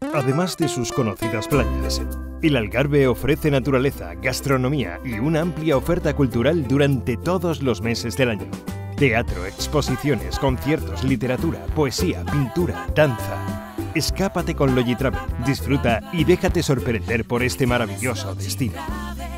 Además de sus conocidas playas, el Algarve ofrece naturaleza, gastronomía y una amplia oferta cultural durante todos los meses del año. Teatro, exposiciones, conciertos, literatura, poesía, pintura, danza. Escápate con Logitravel, disfruta y déjate sorprender por este maravilloso destino.